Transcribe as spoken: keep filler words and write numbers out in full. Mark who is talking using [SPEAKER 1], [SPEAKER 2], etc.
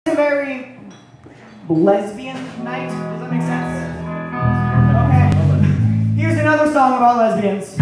[SPEAKER 1] It's a very lesbian night. Does that make sense? Okay. Here's another song about lesbians.